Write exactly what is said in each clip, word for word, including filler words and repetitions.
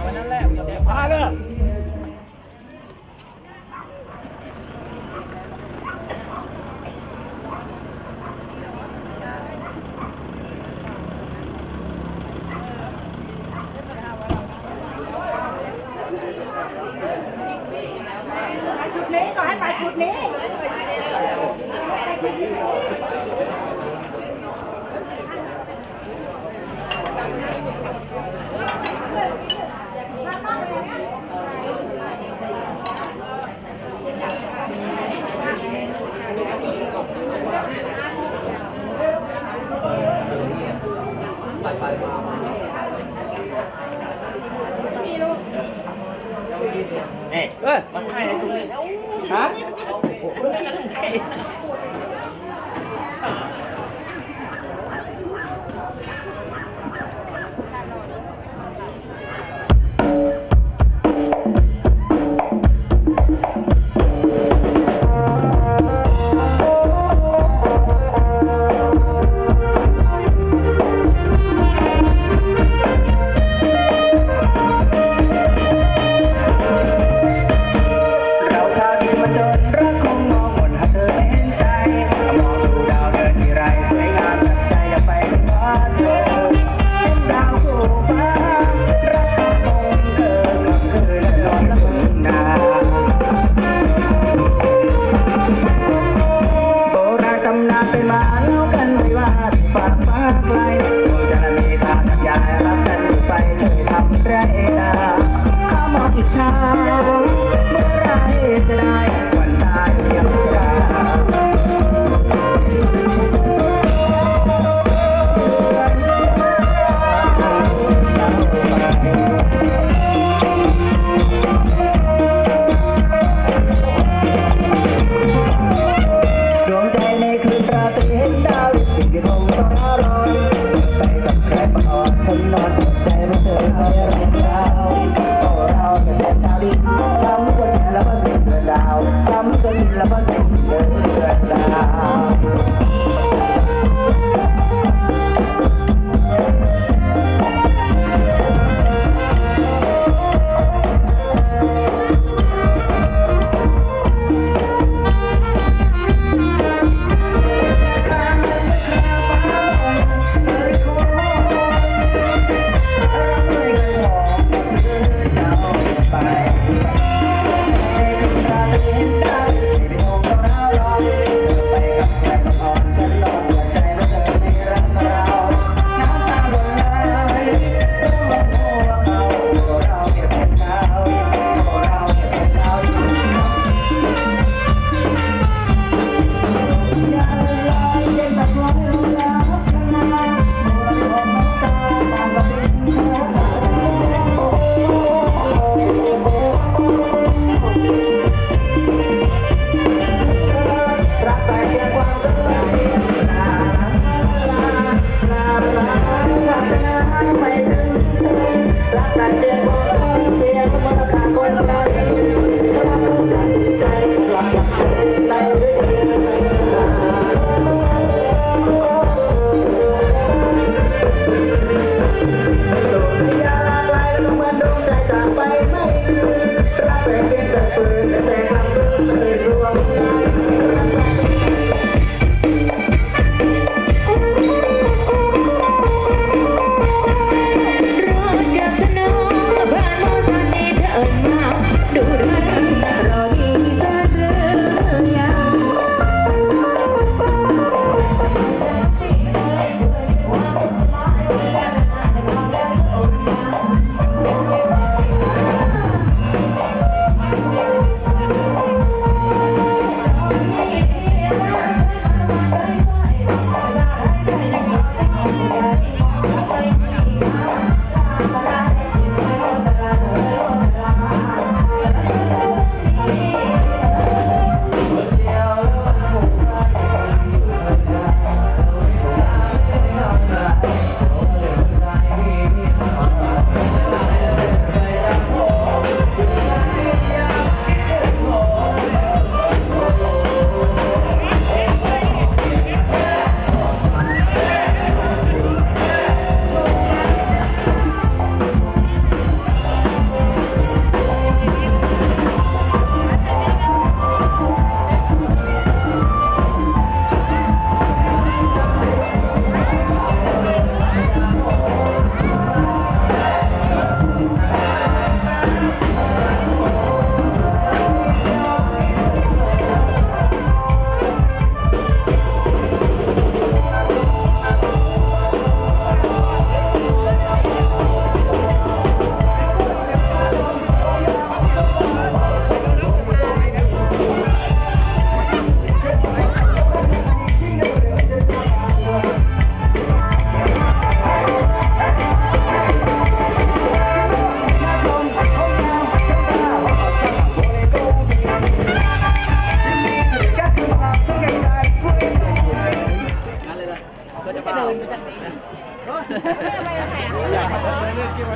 วันนั้นแหละเดี๋ยวพาเลยจุดนี้ก็ให้ไปจุดนี้นี่เออมันให้ตรงนี้ครับ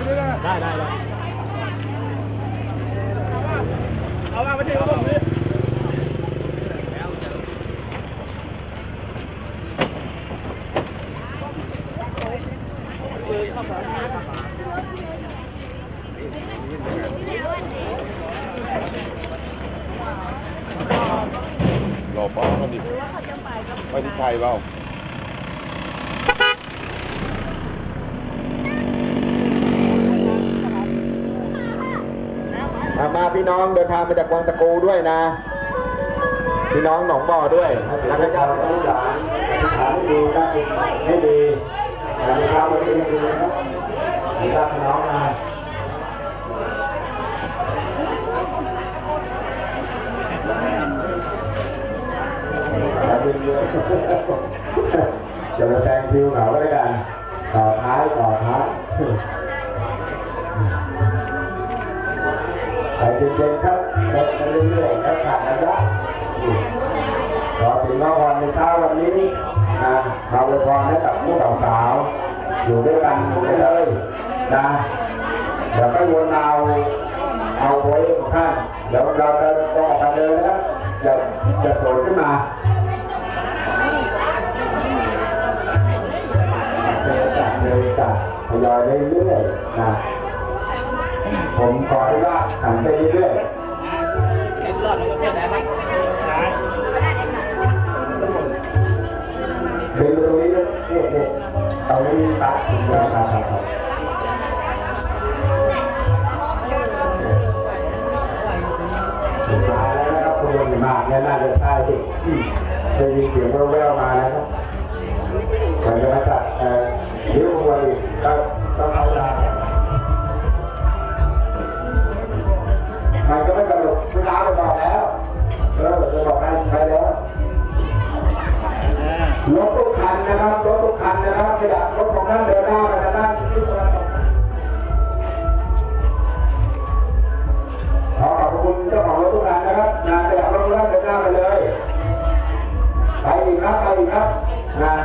ได้ได้ได้เอามาไปที่ผมเลยรอป้าเขาดิไปที่ชัยเปล่ามาพี่น้องเดินทางมาจากวังตะกูด้วยนะพี่น้องหนองบ่อด้วยแล้วก็จะลูกหลานหาให้ดีนะให้ดีนะครับวันนี้ดีนะครับดีครับพี่น้องนะจะมาแซงคิวเหงาก็ได้กันต่อท้ายต่อท้ายไปจริงๆครับเดินไปเรื่อยๆครับผ่านระยะรอถึงมาวันในเช้าวันนี้นะเราเลยพรให้กับผู้สาวๆอยู่ด้วยกันไปเลยนะเดี๋ยวไม่วนเอาเอาไว้ของท่านเดี๋ยวเราจะต้องออกมาเดินนะครับจะจะโผล่ขึ้นมาเดินจากเดินจากทยอยเรื่อยๆนะผมขอให้ว่าขันไปเรื่อยๆเป็นรอดแล้วเจอได้ไหมเป็นตรงนี้นะนี่นี่ตรงนี้ตัดถึงแล้วครับมาแล้วนะครับคุณมากเนี่ยน่าจะใช่ที่จะยินเสียงแว่วๆมาแล้วครับมันจะมาตัดเอ่อเดี๋ยววันนี้ก็ต้องเอาดามันก็ไม่กระโดดคุณน้าไปบอกแล้วเออจะบอกให้ไปแล้วรถทุกคันนะครับรถทุกคันนะครับขยับรถของท่านเดินหน้าไปทางด้านที่ตะวันตกขอขอบคุณเจ้าของรถทุกคันนะครับงานขยับรถของท่านเดินหน้าไปเลยไปอีกครับไปอีกครับงาน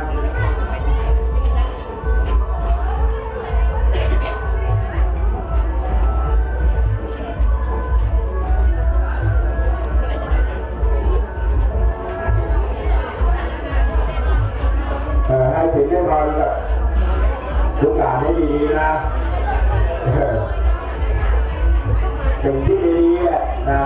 ให้ถึงแน่นอนกับทุกอย่างให้ดีๆนะสิ่งที่ดีๆแหละนะ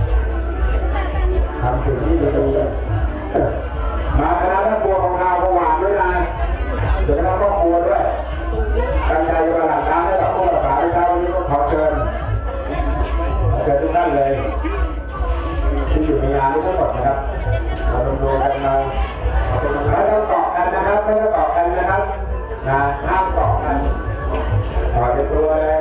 ทำสิ่งที่ดีๆมาคณะนักบัวของเราประวัติด้วยนะเดี๋ยวคณะครอบครัวด้วยตั้งใจจะมาหลั่งน้ำให้กับผู้รักษาในเช้าวันนี้ก็ขอเชิญเชิญทุกท่านเลยที่อยู่ในงานนี้ทั้งหมดนะครับมาร่วมมือกันมาไม่ต้องเกาะกันนะครับไม่ต้องเกาะกันนะครับนะห้ามเกาะกันต่อจะตัวเลย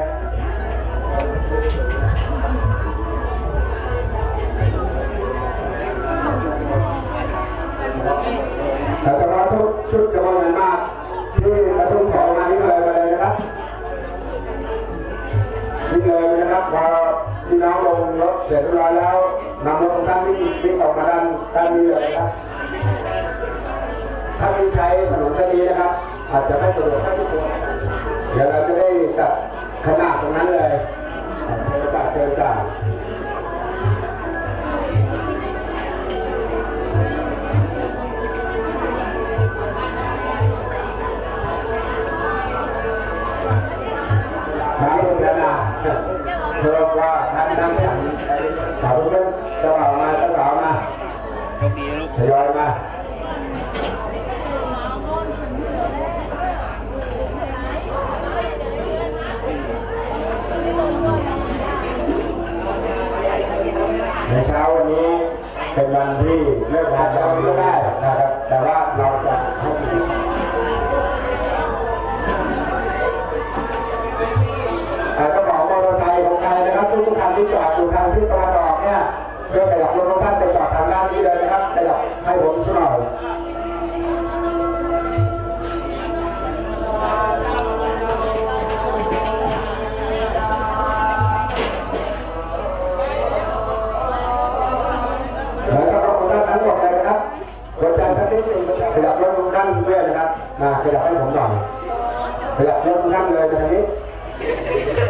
แต่ตอนทุกชุดจะว่ามันมากที่กระทุ่มของมานี่เลยมาเลยนะครับนี่เลยนะครับพอพี่น้องลงรถเสร็จเรียบร้อยแล้วนำรถของท่านที่วิ่งออกมาด้านด้านนี้เลยนะครับถ้าไม่ใช้ถนนเส้นนี้นะครับอาจจะไม่สะดวกให้ทุกคนเดี๋ยวเราจะได้จัดขนาดตรงนั้นเลยเจอจ่าเจอจ่าน้ำเป็นระดับเพื่อว่าท่านนั่งอย่างขอทุกท่านเจ้าบ่าวมาเจ้าสาวมาทยอยมาในเช้าวันนี้เป็นวันที่เลิกงานเราไม่ได้นะครับแต่ว่าเราจะให้กระเป๋ามอเตอร์ไซค์ของใครนะครับทุกๆคันที่จอดอยู่ทางที่ตะวันออกเนี่ยเพื่อขยับรถของท่านไปจอดทางด้านนี้เลยนะครับขยับให้ผมช่วยหน่อยขยับรถทุกท่านด้วยนะครับมาขยับให้ผมหน่อยขยับรถทุกท่านเลยตรงนี้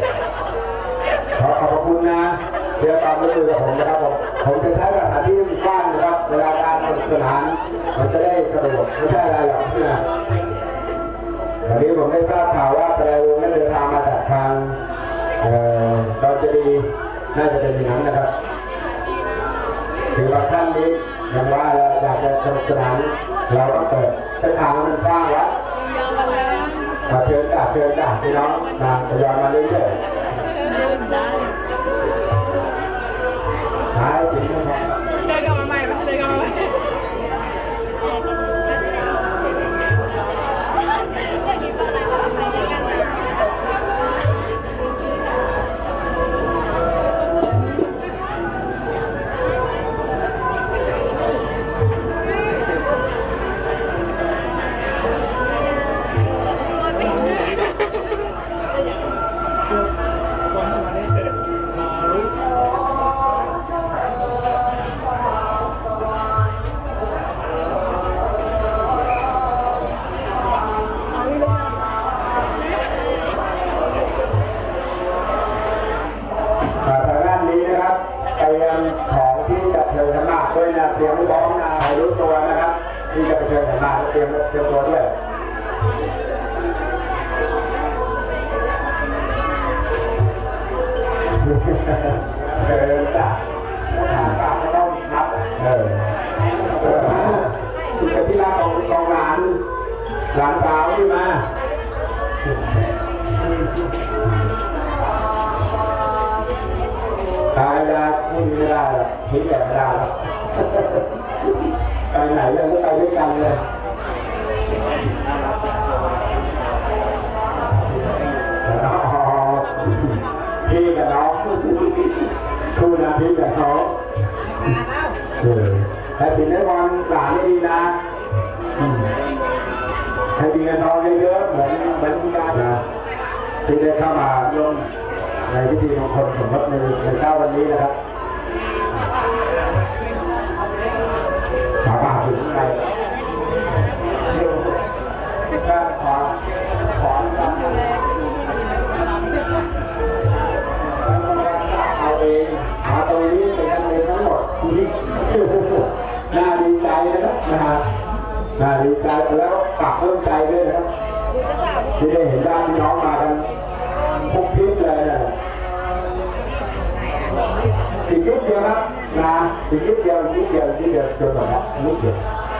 เดี๋ยวตามมือกับผมนะครับผมผมจะใช้สถานที่กว้างนะครับเวลาการสนุกสนานมันจะได้สะดวกไม่ใช่อะไรหรอกนะวันนี้ผมได้ทราบข่าวว่าแต่ละวงได้เดินทางมาจากทางเอ่อเราจะดีน่าจะเป็นอย่างนั้นนะครับถือว่าท่านนี้อย่างว่าเราอยากจะสนุกสนานเราก็เปิดเส้นทางมันกว้างแล้วมาเชิญจ้าเชิญจ้าพี่น้องมาทยอยมาเรื่อยๆหายจริงไหมครับเดินกลับมาใหม่เดินกลับมาใหม่ด้วยนะเตรียมร้องนะให้รู้ตัวนะครับที่จะไปเชิญกันมาเตรียมเตรียมตัวด้วยเชิญจ้ะทางการไม่ต้องนับเออเป็นที่รักของของหลานหลานสาวที่มาตายแล้วพูดไม่ได้หรอกคิดแบบไม่ได้หรอกไปไหนเรื่องก็ไปด้วยกันเลยพี่กับน้องคู่นะพี่กับน้องให้ถึงได้วันหลานได้ดีนะให้ดีกันน้องเยอะๆเหมือนเหมือนที่ได้นะที่ได้เข้ามาร่วมในพิธีมงคลสมรสในในเช้าวันนี้นะครับสาบานถึงไงการขอขอเอาเองมาตรงนี้เป็นกันเองทั้งหมดน่าดีใจนะครับนะฮะน่าดีใจแล้วฝากเพิ่มใจด้วยนะครับที่ได้เห็นญาติพี่น้องมากันพกพิษเลยนะอีกนิดเดียวครับนะอีกนิดเดียวอีกนิดเดียวอีกนิดเดียวจนหมดแล้วนิดเดียว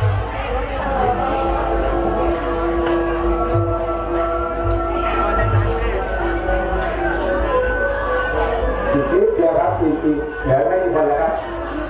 อีกนิดเดียวครับอีกอีกเดี๋ยวไม่มีคนแล้วครับ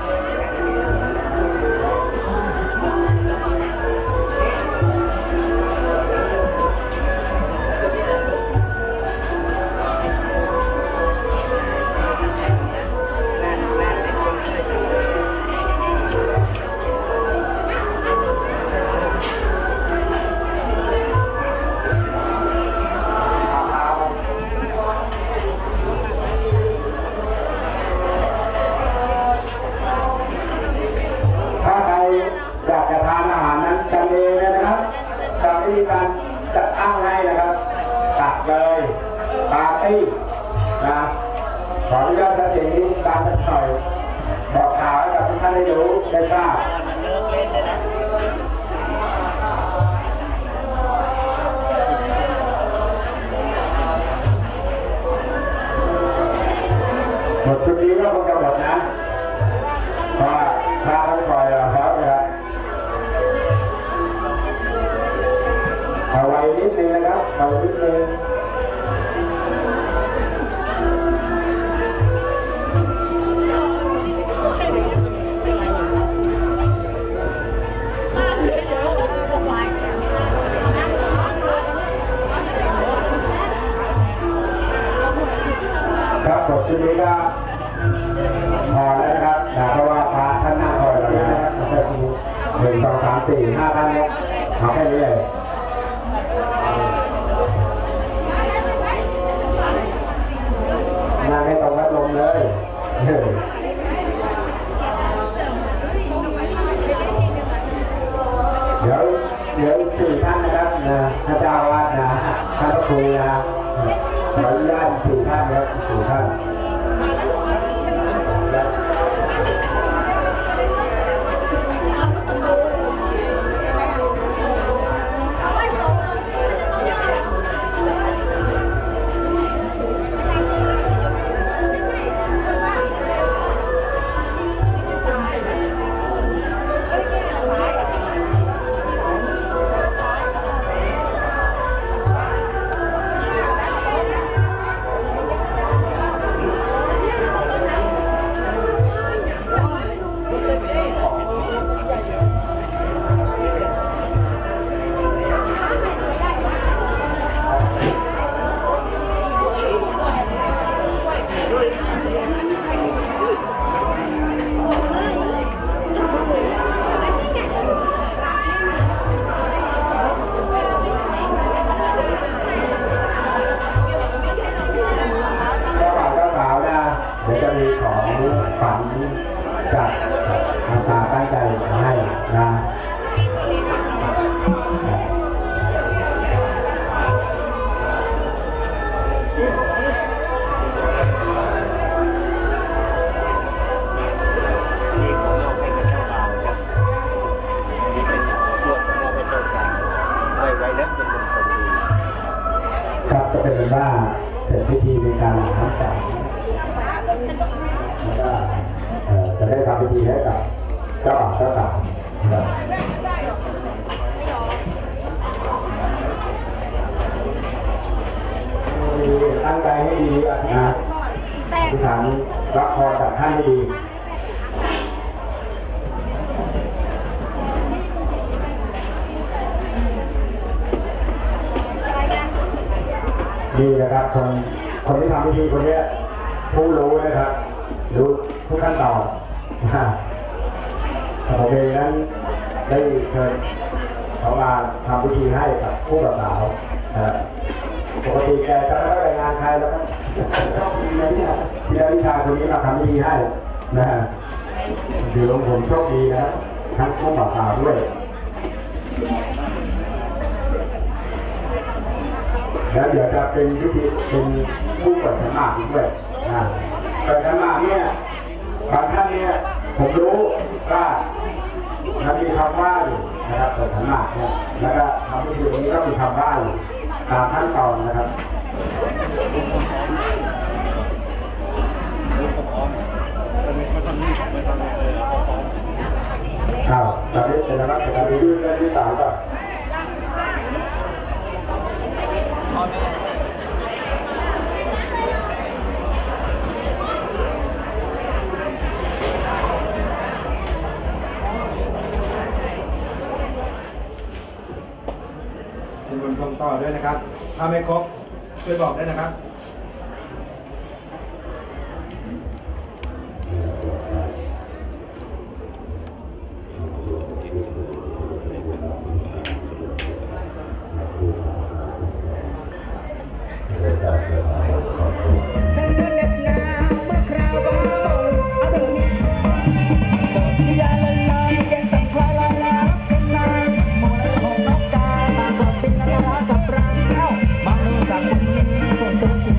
การจัดตั้งให้นะครับตักเลยปาร์ตี้นะขออนุญาตท่านเองนี้การจะหน่อยบอกข่าวให้กับทุกท่านได้รู้ได้ทราบหมดชุดนี้ก็คงจะหมดนะเพราะว่าพระท่านปล่อยเราเพราะอะไรเอาไว้นิดนึงนะครับเอานิดนึงครับบทชุดนี้ก็พอแล้วนะครับเพราะว่าพระท่านนั่งคอยเราแล้วนะครับหนึ่งสองสามสี่ห้าท่านเนี่ยเอาแค่นี้เลยนั่งให้ตรงวัดลมเลยเดี๋ยวเดี๋ยวสี่ท่านนะครับนะพระเจ้าวาดนะท่านพระครูนะขออนุญาตสี่ท่านครับสี่ท่านจะทำตามตั้งใจให้นะครับจะเป็นว่าเสร็จพิธีในการหลังน้ำใจแล้วก็จะได้ทำพิธีให้กับเจ้าบ่าวเจ้าสาวตั้งใจให้ดีนะทุกท่านรับพรจากท่านให้ดีนี่นะครับคนคนที่ทำพิธีคนนี้ผู้รู้นะครับรู้ทุกขั้นตอนผมเองนั้นได้เชิญเขามาทำพิธีให้กับผู้บ่าวสาวปกติแกจะไม่ได้งานใครแล้วก็ต้องมีอะไรเนี่ยที่ได้วิชาคนนี้มาทำพิธีให้นะฮะถือว่าผมโชคดีนะทั้งผู้บ่าวสาวด้วยแล้วเดี๋ยวจะเป็นพิธีเป็นผู้เปิดธรรมะด้วยนะเปิดธรรมะเนี่ยบางท่านเนี่ยผมรู้ว่ามันมีคำว่าอยู่นะครับเปิดธรรมะเนี่ยแล้วก็ทำพิธีนี้ก็มีคำว่าอยู่ตามขั้นตอนนะครับอ้าวตอนนี้เป็นนักศึกษาที่ยื่นเรื่องที่สามก่อนคุณบุญทงต่อด้วยนะครับถ้าไม่ครบช่วยบอกได้นะครับ Hãy subscribe cho kênh Ghiền Mì Gõ để không bỏ lỡ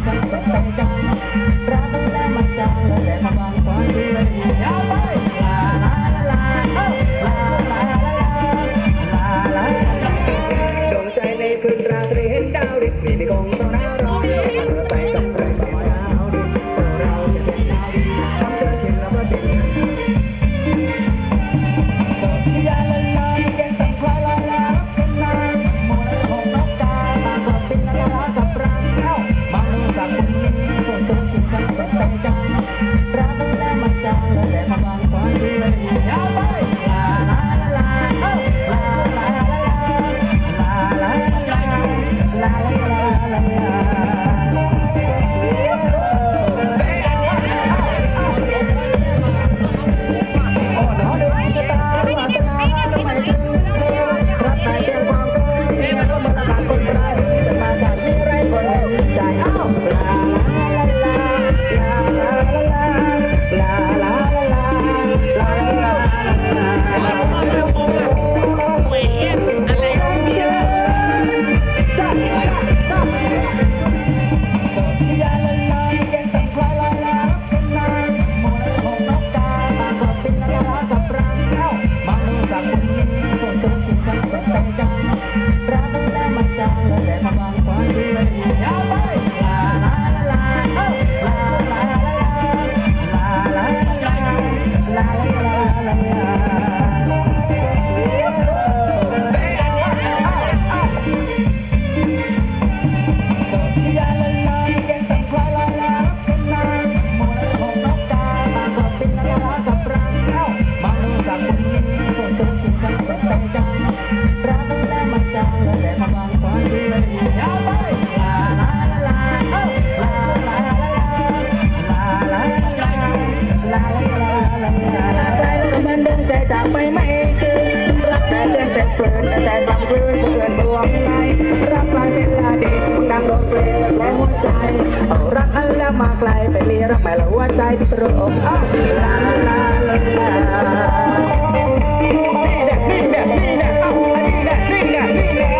มาไกลไปมีรักใหม่ละหัวใจที่ตรงลาลาลาลานี่แหละนี่แหละนี่แหละเอาอันนี้แหละนี่แหละนี่แหละ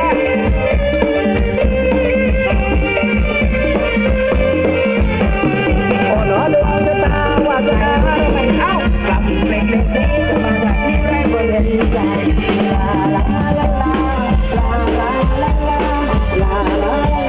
โอ้หนอดวงชะตาวาสนาไม่เข้ากลับเพลงเพลงนี้จะมาจากที่แรกบนเวทีใจลาลาลาลาลาลาลาลาลาลาลาลาลาลาลาลา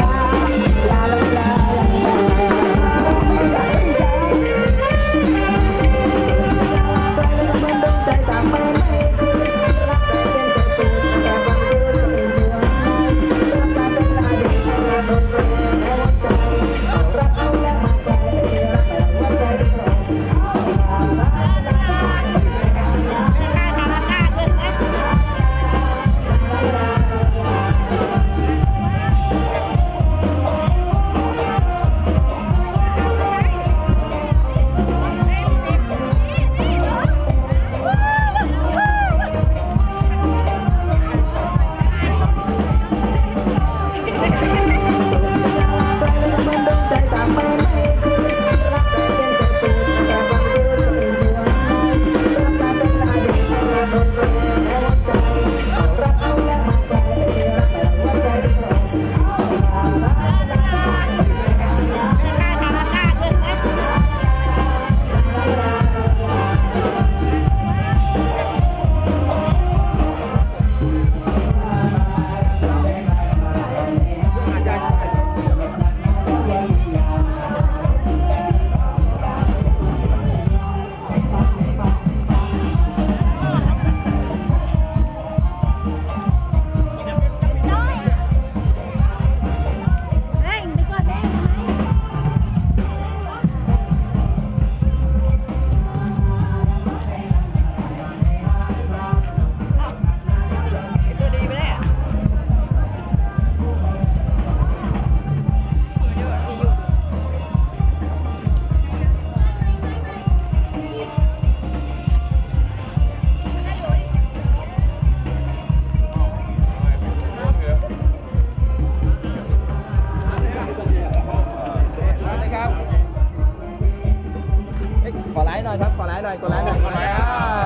ขอไลน์หน่อยครับขอไลน์หน่อยขอไลน์หน่อยขอไลน์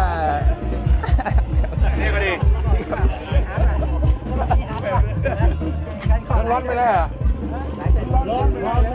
นี่ก็ดีร้อนไปแล้วร้อนร้อน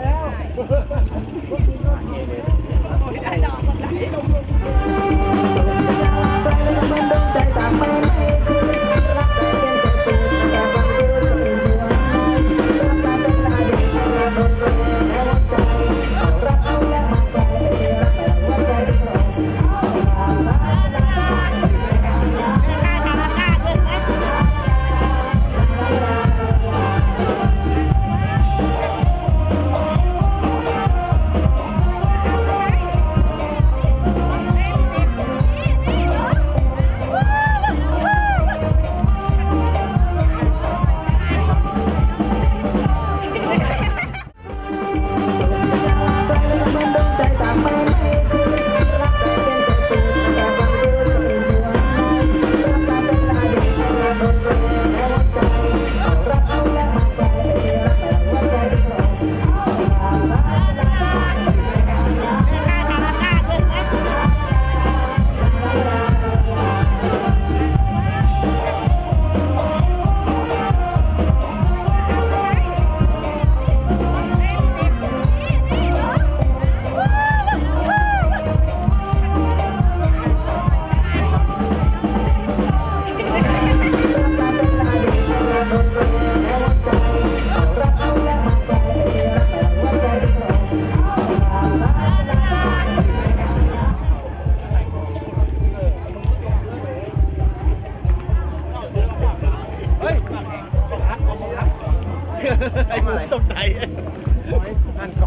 ไอ้หมูตกใจนั่นก่อน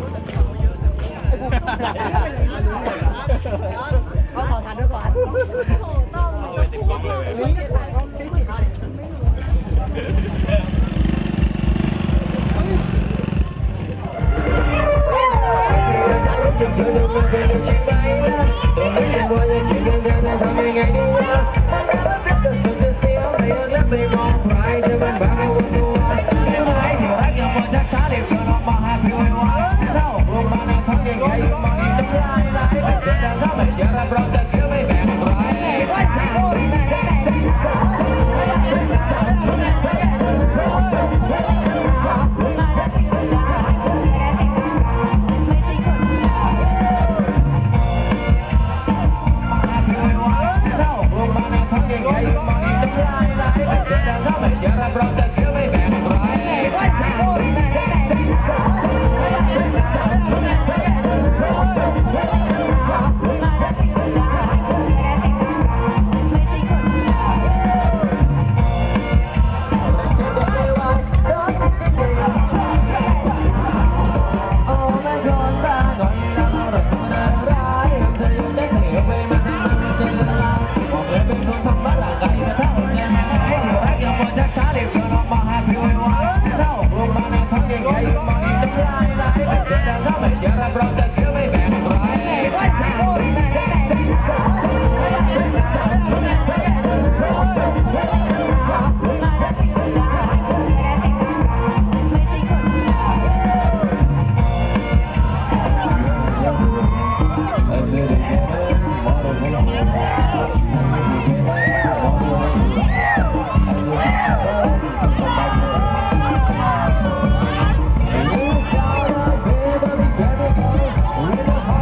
เขาขอทานด้วยก่อนเอาไปติดกล้องเลยช้าเดี๋ยวเรามาหาพี่ไว้ว่าเท่าลงมายังไงมองอีกต้องลายลายแต่เดินเข้าไม่เจอรับรองจะเกี่ยวไม่แบ่งใครรับรองจะเกี่ยวไม่แบ่งใครรับรองจะเกี่ยวไม่แบ่งใครWith a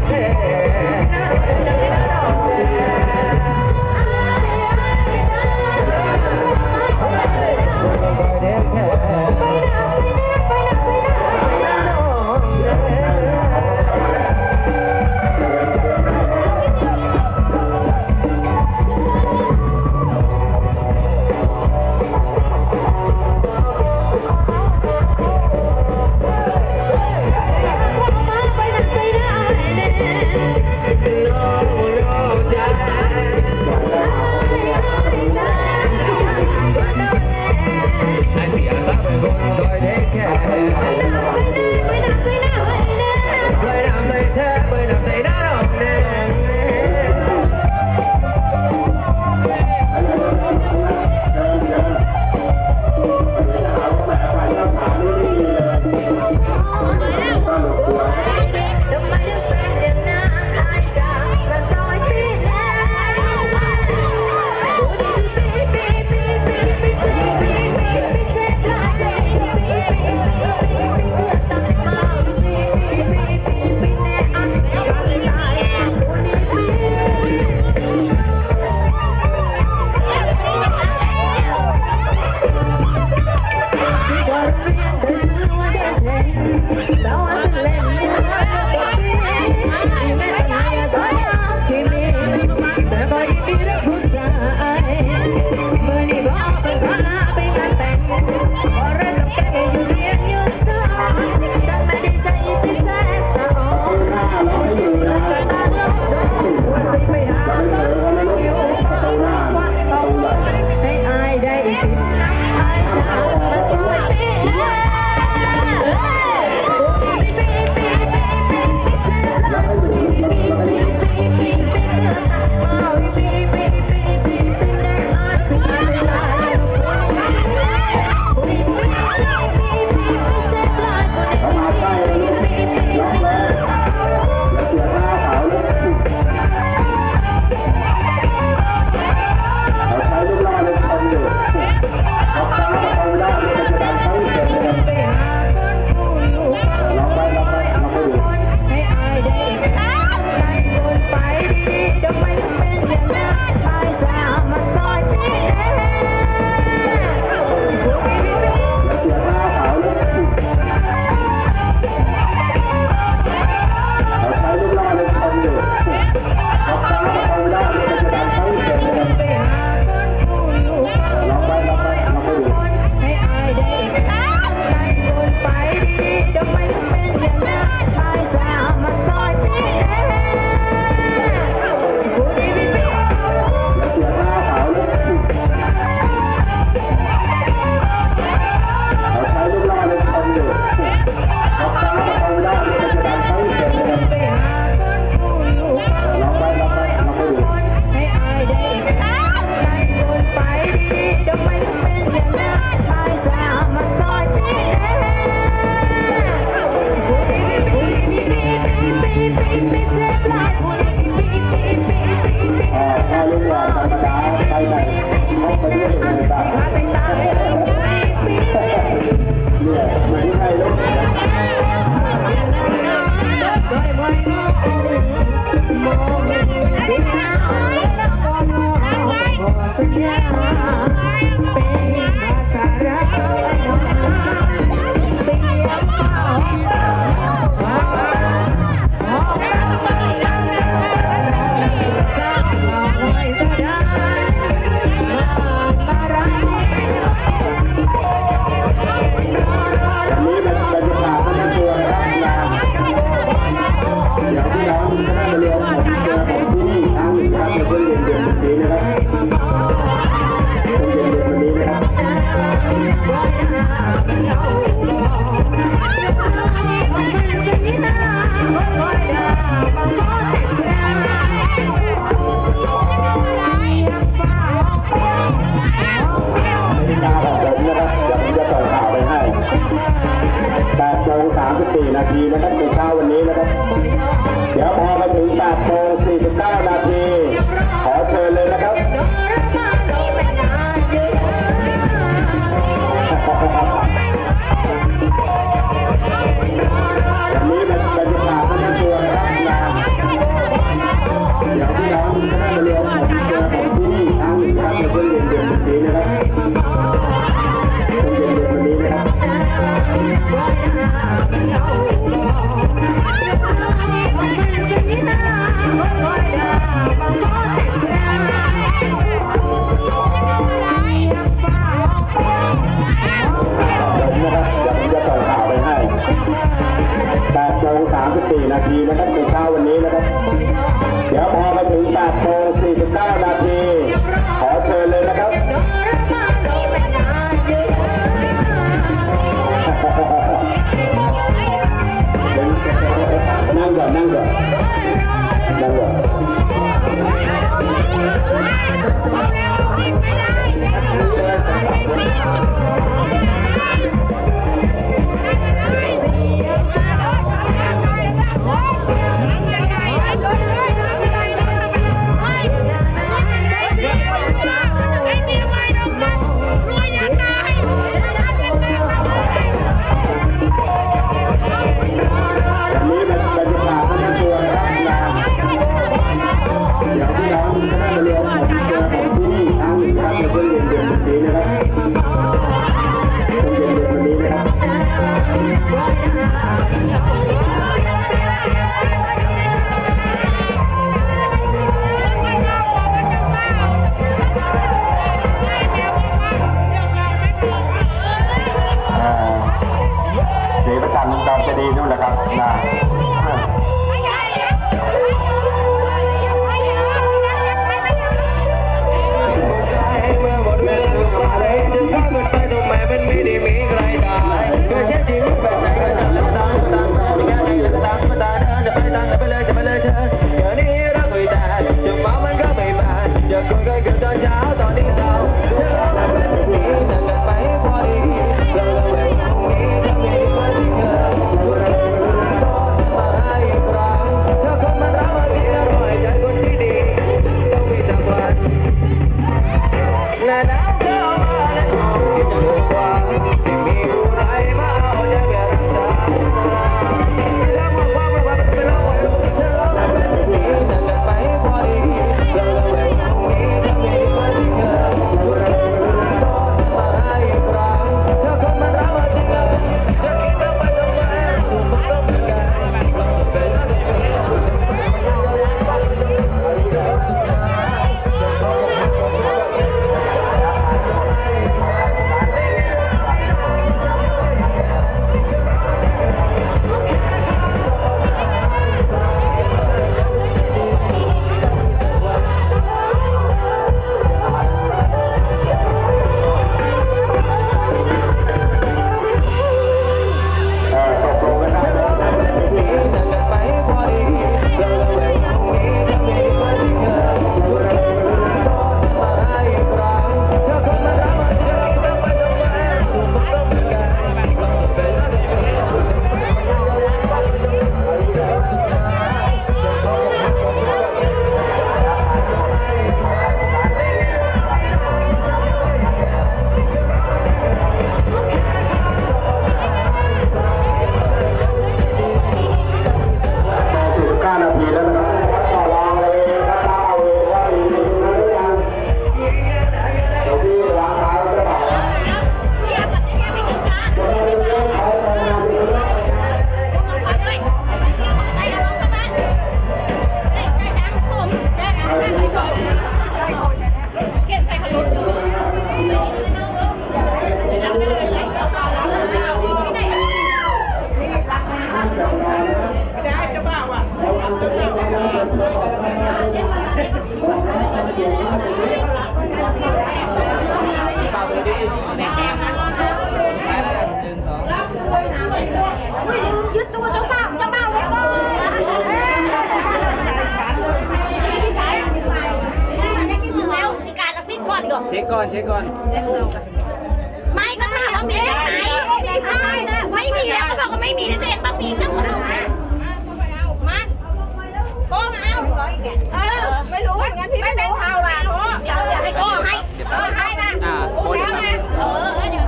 นาทีนะครับในเช้าวันนี้นะครับเดี๋ยวพอมาถึงแปดโมงสี่สิบเก้านาทีขอเชิญเลยนะครับเดี๋ยวพี่น้องคณะบริวารของเจอผมที่นี่อีกครั้งหนึ่งครับในช่วงเย็นเย็นวันนี้นะครับช่วงเย็นเย็นวันนี้นาทีนะครับในเช้าวันนี้นะครับเดี๋ยวพอมาถึงแปดโมงสี่สิบเก้านาทีขอเชิญเลยนะครับนั่งก่อนนั่งก่อนนั่งก่อนยึดตัวเจ้าสาวเจ้าบ่าวไว้ก่อนแล้วมีการอภิษก่อนด้วยเช็คก่อนเช็คก่อนไม่ก็ถามว่ามีไหมไม่มีนะไม่มีแล้วก็บอกว่าไม่มีนะเด็กบางทีนั่งมามาโก้มาเอาเออไม่รู้งั้นพี่ไม่รู้เอาละโก้เดี๋ยวเดี๋ยวให้โก้ให้เออให้นะโก้แล้วนะเออเดี๋ยว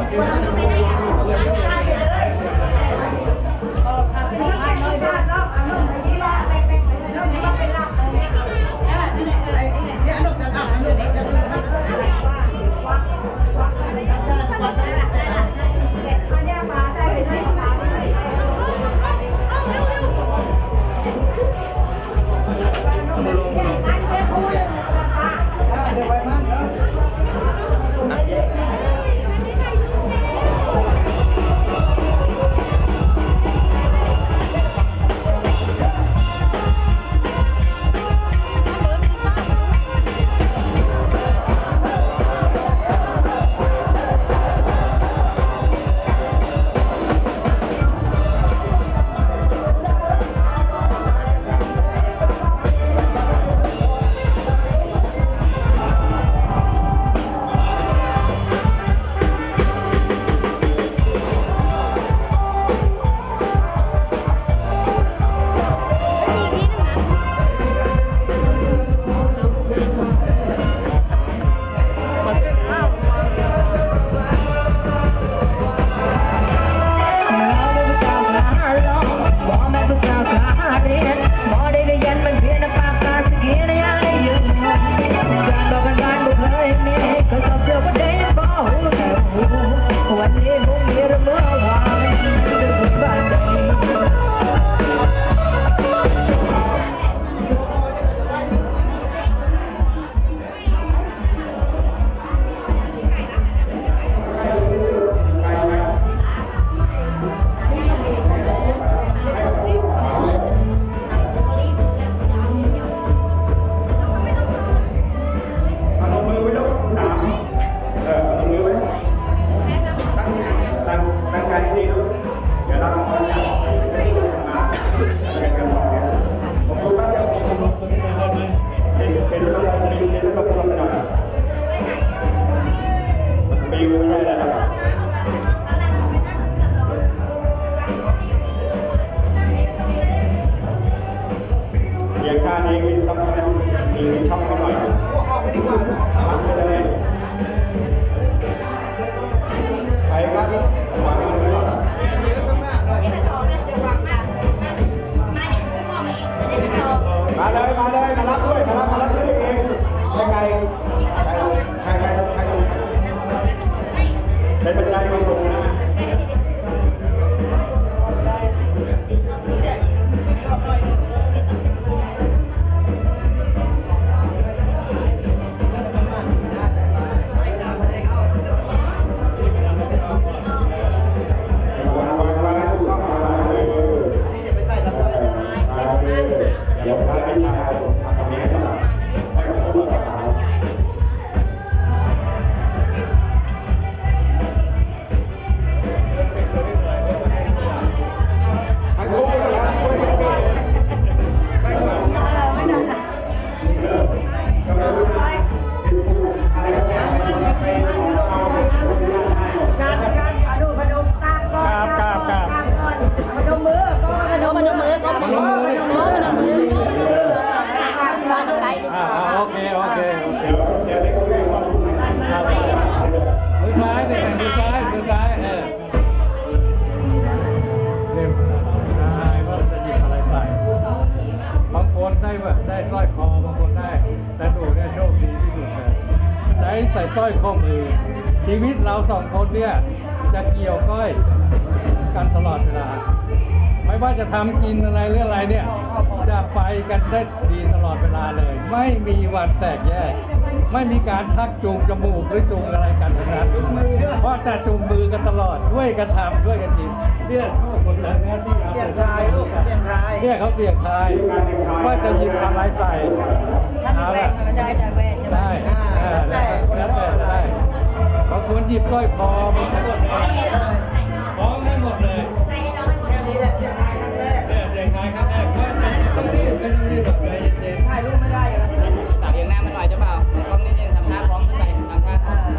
สร้อยข้อมือชีวิตเราสองคนเนี่ยจะเกี่ยวก้อยกันตลอดเวลาไม่ว่าจะทำกินอะไรหรืออะไรเนี่ยจะไปกันได้ดีตลอดเวลาเลยไม่มีวันแตกแยกไม่มีการชักจูงจมูกหรือจูงอะไรกันทั้งนั้นเพราะจะจูงมือกันตลอดช่วยกันทำช่วยกันกินเนี่ยทุกคนเลยนะที่เอาเสี่ยงทายลูกเสี่ยงทายเนี่ยเขาเสี่ยงทายว่าจะหยิบอะไรใส่เอาละได้ได้ได้แล้วแต่ได้บางคนหยิบสร้อยคอมีทั้งหมดเลยคล้องให้หมดเลยแค่นี้แหละเสี่ยงทายครั้งแรกเนี่ยเสี่ยงทายครั้งแรกก็ต้องรีบไม่ต้องรีบแบบใจเย็นๆถ่ายรูปไม่ได้เหรอสั่งเองหน้ามันหน่อยจะเปล่าคล้องนิดนึงทำหน้าคล้องขึ้นไปทำหน้าคล้อง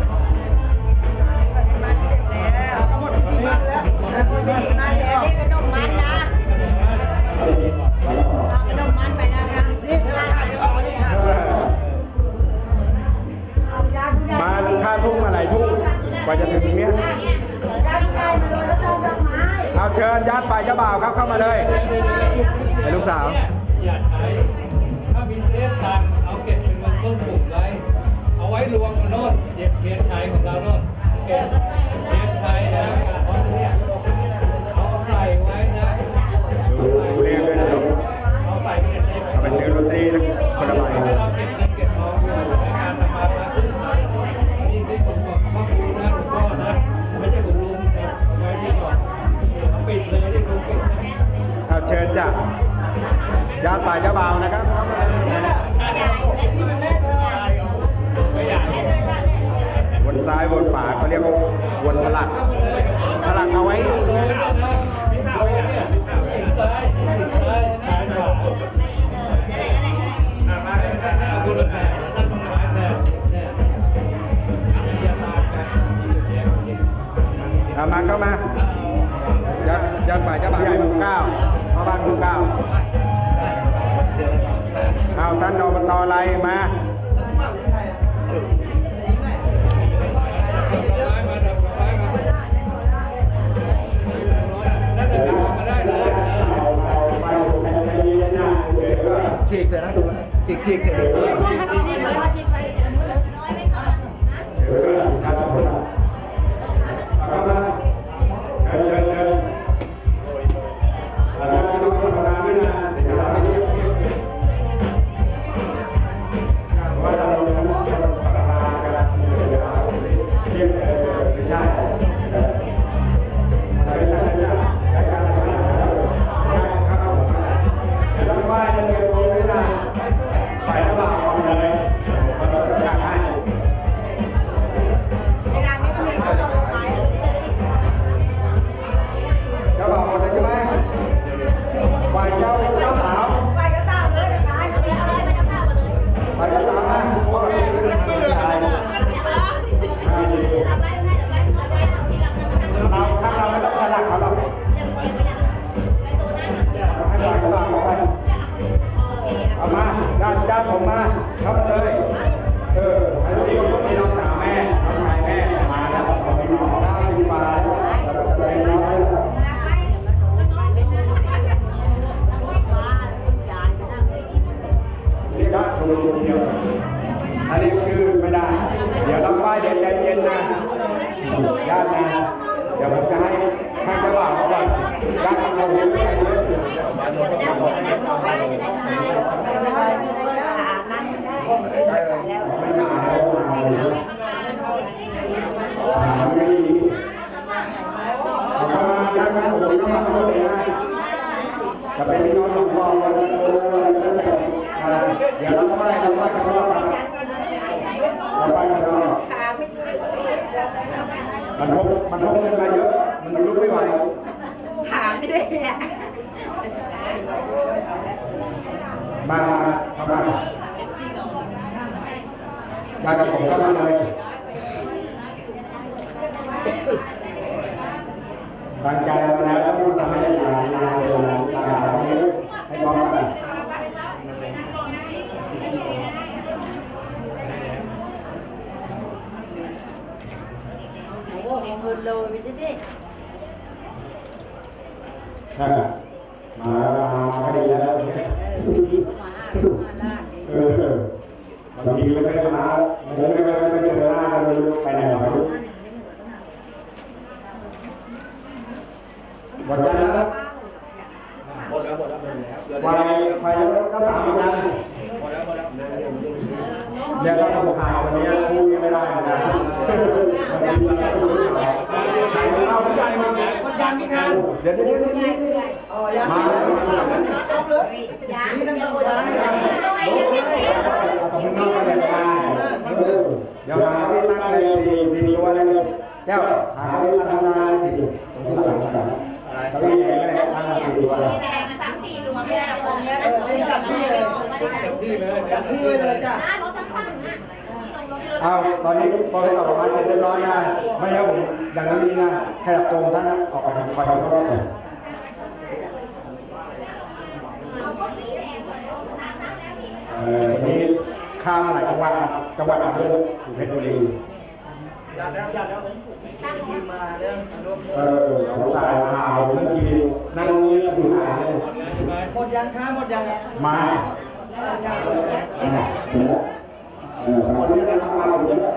มาเสร็จแล้วก็หมดที่บ้านแล้วมาแล้วนี่ขนมมันนะเอาขนมมันไปนะคะนี่เธอค่ะเดี๋ยวขอนี่ค่ะมาค่าทุ่งอะไรทุ่งกว่าจะถึงตรงเนี้ยเอาเชิญญาติฝ่ายเจ้าบ่าวครับเข้ามาเลยไอ้ลูกสาวอย่าใช้ถ้ามีเศษตังค์เอาเก็บเป็นเงินต้นกลุ่มไว้เอาไว้รวมกันโน่นเก็บเทียนชัยของเราโน่นเก็บเทียนชัยนะเพราะเนี่ยเอาใส่ไว้นะดูเรียนเลยนะลูกเอาใส่ไปในเทปเอาไปซื้อดนตรีคนละใบให้เราเก็บเงินเก็บทองอยู่ในการทำมาค้าขึ้นนี่ที่ผมบอกพ่อครูนะหลวงพ่อนะไม่ใช่ผมลุงนะไว้ที่ก่อนเขาปิดเลยที่ลุงปิดนะเอาเชิญจ้ะญาติฝ่ายเจ้าบ่าวนะครับวนซ้ายวนขวาเขาเรียกว่าวนถลักถลักเอาไว้พี่สาวเนี่ยพี่สาวเห็นซ้ายซ้ายซ้ายขวาเอาคุณละแปดซ้ายแปดเนี่ยอย่าตามกันเอามาเข้ามาญาติญาติฝ่ายเจ้าบ่าวใหญ่หมู่เก้าพ่อบ้านหมู่เก้าเอาท่านอบตอะไรมาฉีกเสร็จแล้วดูฉีกฉีกเสร็จแล้วเออท่านอบตเข้ามาเชิญเชิญเชิญอาจารย์ที่ต้องพัฒนาไม่นานแต่เราไม่รีบว่าเราเราพัฒนากันเทียบเออไม่ใช่อะไรนะใช่ใช่การพัฒนาใช่เข้าแล้วว่าจะเรียนรู้ไม่นานไปแล้วว่าเอาเลยมันต้องอยากให้เจ้าบ่าวหมดเลยใช่ไหมฝ่ายเจ้าเจ้าสาวฝ่ายเจ้าสาวเลยนะคะเดี๋ยวเอาเลยไปเจ้าสาวมาเลยฝ่ายเจ้าสาวนะเพราะว่าเราเป็นผู้ชายเราถ้าเราไม่ต้องถนัดเขาหรอกให้ฝ่ายเจ้าบ่าวออกไปเอามาด้านด้านผมมาเข้ามาเลยเออไอ้ที่คนที่น้องสาวแม่น้องชายแม่มาแล้วเราไปน้องได้ดีกว่าเราไปน้อยนี่ก็ดูดูเดียวอันนี้ชื่อไม่ได้เดี๋ยวต้องไปเดี๋ยวใจเย็นนะญาตินะเดี๋ยวผมจะให้ให้เจ้าบ่าวเขาก่อนญาติเราเรียนไม่ได้เยอะไม่มาแล้วมาเลยไม่ดีเอามาญาติมาผมก็มาคนเดียวนะจะไปพี่น้องหลวงพ่อวันนี้โอ้ยเดี๋ยวเราไปเราไปกันรอบเราไปกันรอบมันพกมันพกเงินมาเยอะมันลุกไม่ไหวขาไม่ได้มาเข้ามาญาติผมก็มาเลยตั้งใจมาแล้วต้องทำให้ได้งานงานเวลางานตรงนี้ให้พร้อมกันโอ้โหเงินเลยไปดิดิมามาดีแล้วเออบางทีไม่ได้มาผมไม่ไม่ไม่เจอหน้ากันเลยไปไหนหรอกหมดแล้วนะหมดแล้วหมดแล้วไปไปก็สามวันหมดแล้วหมดแล้วเดี๋ยวเราต้องหาวันนี้คู่นี้ไม่ได้นะวันนี้เราต้องหาเอาไม่ได้ไม่ได้คนดังนี่ครับเดี๋ยวเดี๋ยวเดี๋ยวมาแล้วนี่นั่งตัวได้เอาตรงนี้นอกไปเลยได้เดี๋ยวหาที่ตั้งเลยทีทีตัวเลยแก้วหาที่ตั้งงานทีตรงที่หลังกันเขาไม่ใหญ่เลยตั้งทีตัวเลยสามสี่ดวงเนี่ยเราคงเนี่ยจับที่เลยจับที่เลยจับที่เลยจ้ะเอาตอนนี้พอให้ออกมาเสร็จเรียบร้อยนะไม่ใช่ผมอย่างนี้นะแค่ตรงท่านออกไปทางคอยเขาก็ได้เออวันนี้ข้ามหลายจังหวัดจังหวัดอำเภออยู่เพชรบุรียัดแล้วยัดแล้วเออของสายมาเอาเมื่อกี้นั่งนี่แล้วถึงหายเลยหมดยังคะหมดยังมาเออเออคนนี้นั่งมาเอาเยอะ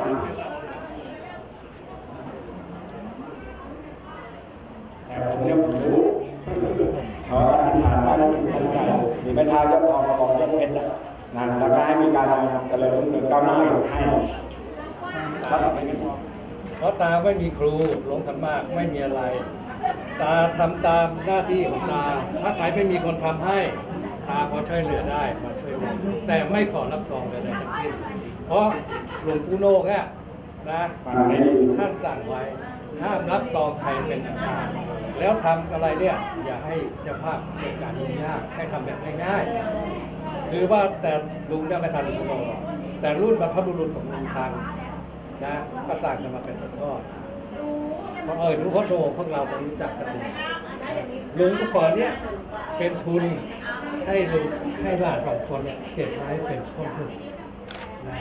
เนี่ยผมรู้เขาอธิษฐานว่ามีพระเจ้ายอดทองกระบอกยอดเพชรนะนะแล้วก็ให้มีการเจริญรุ่งเรืองก้าวหน้าให้ครับเพราะตาไม่มีครูลงธรรมะไม่มีอะไร ตาทำตามหน้าที่ของตา ถ้าใครไม่มีคนทำให้ ตาพอช่วยเหลือได้มาช่วยเหลือแต่ไม่ขอรับซองใดๆทั้งสิ้นเพราะหลวงปู่โลกเนี่ยนะท่านสั่งไว้ห้ามรับซองใครเป็นอันขาดแล้วทำอะไรเนี่ยอย่าให้เจ้าภาพเป็นการยุ่งยากให้ทำแบบง่ายๆหรือว่าแต่ลุงได้ไม่ทันหลวงปู่โลกหรอกแต่รุ่นบรรพบุรุษของลุงทันนะก็สร้างกันมาเป็นทอดๆเพราะเออรู้พ่อโตพวกเราก็รู้จักกันดีลุงก็ขอเนี่ยเป็นทุนให้ลุงให้หลานสองคนเนี่ยเก็บไว้เป็นคนทุนนะ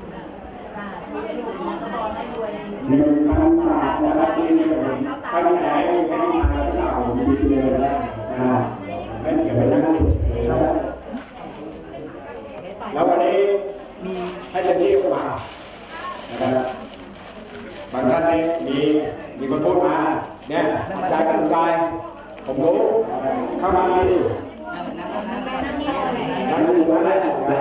นี่เป็นคำถามนะครับที่นี่ผมท่านไหนไม่ได้มาแล้วเราดีเลยนะนะไม่เกี่ยวกับนั่งแล้ววันนี้มีให้เจ้าที่เข้ามานะครับบางท่านเนี่ยมีมีคนพูดมาเนี่ยใจกันกายผมรู้เข้ามาดินั่นดูมาแล้ว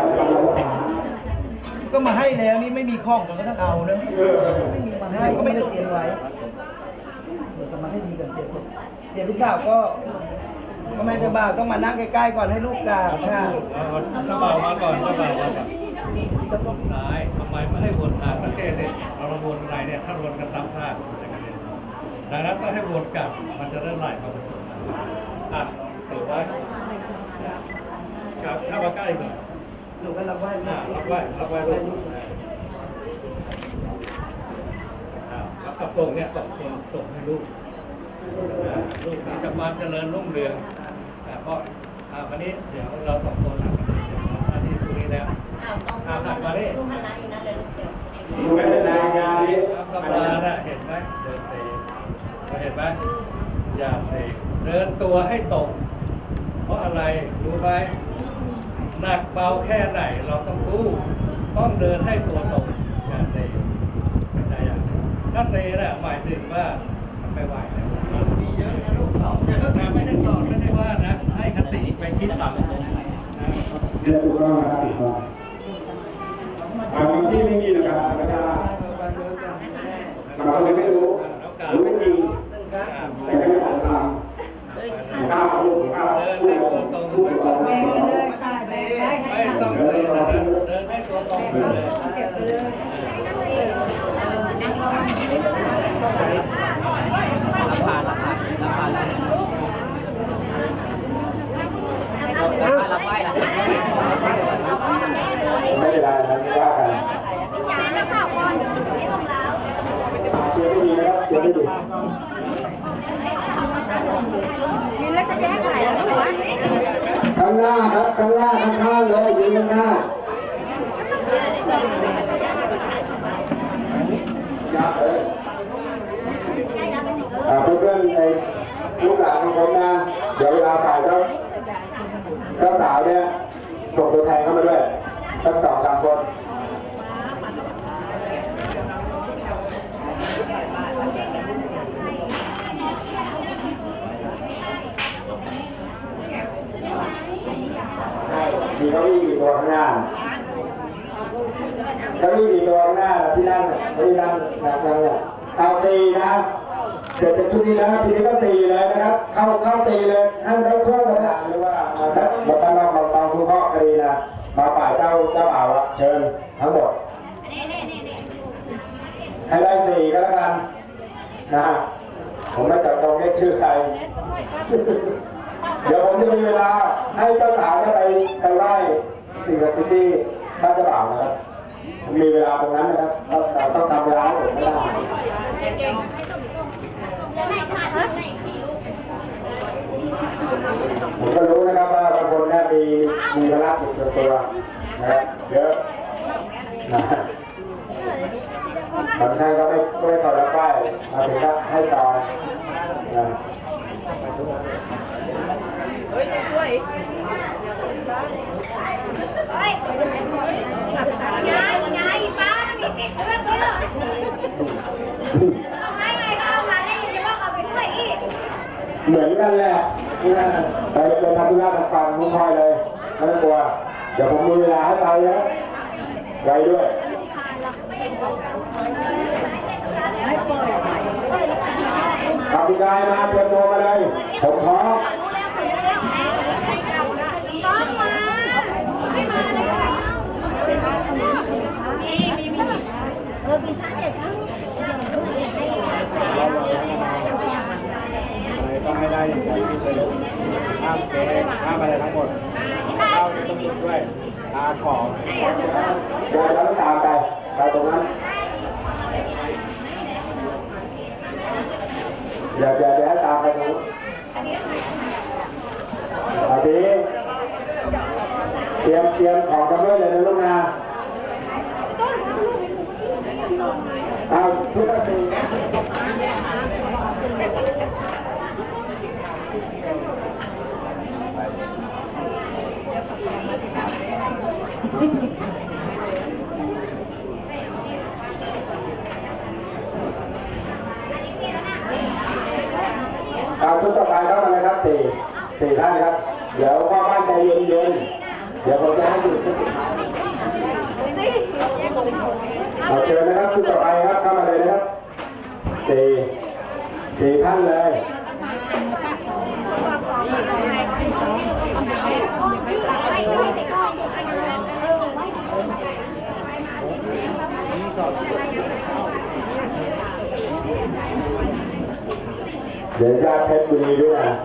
ก็มาให้แล้วนี่ไม่มีข้องมันก็ต้องเอาเนอะไม่มีมาให้ก็ไม่ได้เตรียมไว้เดี๋ยวจะมาให้ดีกันเตรียมเตรียมลูกสาวก็ก็ไม่จะบ่าวต้องมานั่งใกล้ๆก่อนให้ลูกกราบค่ะเจ้าบ่าวมาก่อนเจ้าบ่าวมาก่อนวนซ้ายทำไมไม่ให้วนทางสังเกตเนี่ยเราวนอะไรเนี่ยถ้าวนกันตามทางดังนั้นก็ให้วนกลับมันจะได้ไหลมาเป็นตัวอ่ะถือไว้กลับเข้ามาใกล้หน่อยหนูก็รับไหว้อ่ารับไหว้รับไหว้ลูกแล้วก็ส่งเนี่ยสองคนส่งให้ลูกลูกนี้จะมาเจริญรุ่งเรืองเพราะวันนี้เดี๋ยวเราสองคนทำหน้าที่ตรงนี้แล้วทำหนักมาดิดูกันในงานนี้กำลังน่ะเห็นไหมเดินเซเห็นไหมอย่าเซเดินตัวให้ตรงเพราะอะไรรู้ไหมหนักเบาแค่ไหนเราต้องสู้ต้องเดินให้ตัวตรงอย่าเซเข้าใจอย่างถ้าเซน่ะหมายถึงว่าไม่ไหวแล้วมีเยอะนะลูกแต่ไม่ได้สอนไม่ได้ว่านะให้คติไปคิดต่ำนะเรียกถูกต้องนะครับถูกต้องบางที่ไม่มีนะครับไม่ได้บางคนไม่รู้รู้ไม่จริงแต่ก็ไม่ของทำก้าวพูดก้าวพูดพูดตรงไม่ต้องเดินเดินให้ตัวตรงไปเลยไม่ได้ทำไม่ว่ากันเจอไม่ดีนะครับเจอไม่ดีกินแล้วจะแยกไหนหรือวะข้างหน้าครับข้างหน้าข้างข้างเลยยืนข้างหน้าเพื่อนๆในลูกหลานของผมนะเดี๋ยวเวลาฝ่ายเจ้าเจ้าสาวเนี่ยส่งตัวแทนเข้ามาด้วยทั้งสองสามคนมีเก้าอี้กี่ตัวข้างหน้าเก้าอี้กี่ตัวข้างหน้าที่นั่งที่นั่งนั่งนั่งเนี่ยเอาสี่นะเสร็จจากชุดนี้แล้วทีนี้ก็สี่เลยนะครับเข้าเข้าสี่เลยให้ได้คู่เลยนะหรือว่าเราต้องเราเราต้องทุกข้อคดีนะมาฝ่ายเจ้าเจ้าบ่าวเชิญทั้งหมดให้ได้สี่ก็แล้วกันนะผมไม่จับตรงเรียกชื่อใครเดี๋ยวผมจะมีเวลาให้เจ้าสาวไปไปไหว้สิ่งศักดิ์สิทธิ์ที่บ้านเจ้าบ่าวนะครับมีเวลาตรงนั้นนะครับเราต้องทำเวลาผมไม่ได้ผมก็รู้นะครับว่าบางคนเนี่ยมีมีภาระส่วนตัวนะครับเยอะนะบางท่านก็ไม่ไม่ต่อรับป้ายมาถึงก็ให้ต่อนะเฮ้ยช่วยเฮ้ยยายยายป้ามีติดเรื่องด้วยเหรอเอาให้ไงก็เอามาแล้วยังจะบอกเอาไปด้วยอีกเหมือนกันแหละนี่นะไปไปทำธุระต่างๆนุ่งคอยเลยไม่ต้องกลัวเดี๋ยวผมมีเวลาให้ไปนะไปด้วยขับพี่กายมาเตรียมตัวมาเลยผมพร้อมต้องมาไม่มาเลยค่ะมีมีมีเออมีท่าเด็ดนะต้องให้ได้อย่างที่พี่เคยรู้ห้ามเกมห้ามอะไรทั้งหมดเข้าในตำรวจด้วยอาของเดี๋ยวเราตามไปไปตรงนั้นอย่าอย่าอย่าให้ตามไปตรงนู้นอาทีเตรียมเตรียมของกันด้วยเลยนะลูกนะเอาทุกท่านเอาชุดต่อไปเข้ามาเลยครับสี่สี่ท่านครับเดี๋ยวพ่อบ้านใจเย็นๆเดี๋ยวผมจะให้ดูชุดสุดท้ายเอาเชิญนะครับชุดต่อไปครับเข้ามาเลยนะครับสี่สี่ท่านเลยเดี๋ยวญาติเพชรบุรีด้วยนะ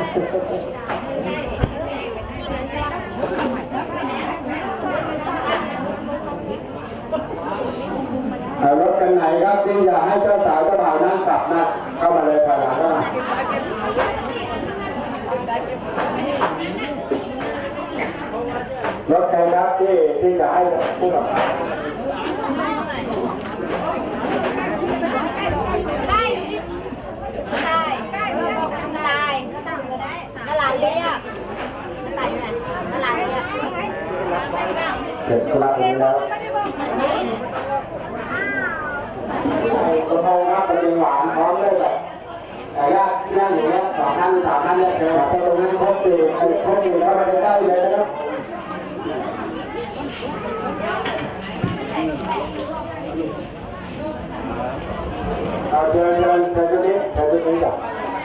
รถกันไหนครับที่อยากให้เจ้าสาวเจ้าบ่าวนั่งกลับนะเข้ามาเลยภายหลังเข้ามารถใครครับที่ที่จะให้ผู้กับได้ได้ได้ได้ก็ตั้งก็ได้ตลาดเรียกตลาดอยู่ไหนตลาดเรียกเก็บธุระตรงนี้แล้วคุณพ่อครับเป็นหวานพร้อมเลยแบบแต่ญาตินั่งอย่างนี้สองท่านสามท่านเนี่ยเชิญครับตรงนั้นครบสี่ครบสี่เข้ามาใกล้ๆเลยนะครับเอาเชิญเชิญเชิญชุดนี้เชิญชุดนี้จ้ะ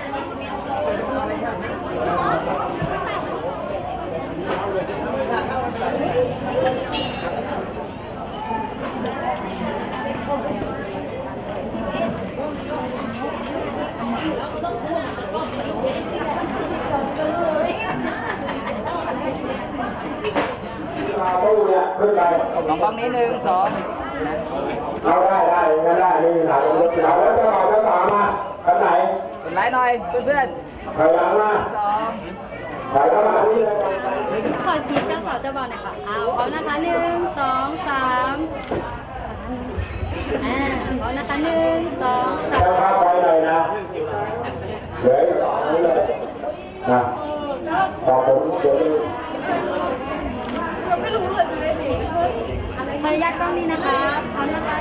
ตู้เนี่ยขึ้นไปสองกล้องนี้หนึ่งสองเอาได้ได้งั้นได้ไม่มีปัญหาตรงนี้เอาแล้วจะบอกเจ้าสาวมาคันไหนเป็นไรหน่อยเพื่อนๆถอยหลังมาสองถอยเข้ามาที่เลยขอชี้เจ้าสาวเจ้าบ่าวหน่อยค่ะเอาพร้อมนะคะหนึ่งสองสามอ่าพร้อมนะคะหนึ่งสองสามเจ้าภาพไว้หน่อยนะเหลืออีกสองนี้เลยนะขอบผมเดี๋ยวขออนุญาตกล้องนี้นะคะพร้อมนะคะ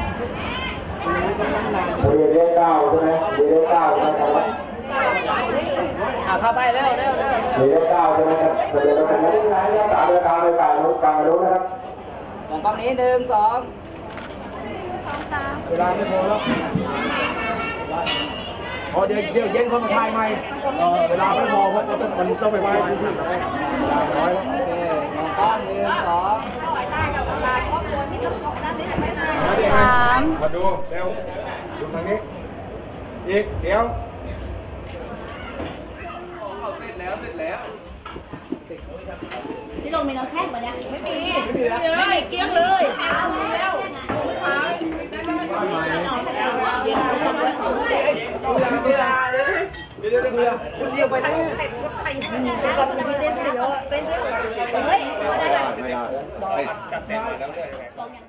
คุยเรียกเก้าใช่ไหมคุยเรียกเก้าใช่ไหมครับอ่าเข้าไปเร็วเร็วเร็วคุยเรียกเก้าใช่ไหมครับเดี๋ยวเราจะไม่ได้ย้ายแล้วตามเวลาไปป่านู้นป่านู้นนะครับสองกล้องนี้หนึ่งสองเวลาไม่พอแล้วพอเดี๋ยวเดี๋ยวเย็นเขามาถ่ายใหม่เวลาไม่พอเพราะต้องมันต้องไปไหว้ที่ที่ร้อยแล้วโอเคสองกล้องหนึ่งสองสามมาดูเร็วดูทางนี้อีกเดี๋ยวเสร็จแล้วเสร็จแล้วที่ลงมีน้ำแข็งปะเนี่ยไม่มีไม่มีเกี้ยงเลยเอาแล้วคุณเรียกไปทั้งกับพี่เล่นไปเยอะเป็นเฮ้ยไม่ได้ไม่ได้